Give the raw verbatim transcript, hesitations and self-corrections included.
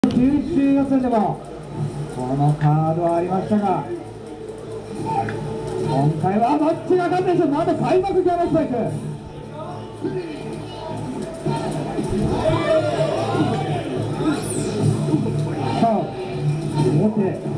九州予選でもこのカードはありましたが、今回はどっちが勝つでしょう。なんと開幕ギャラスパイク。さあ表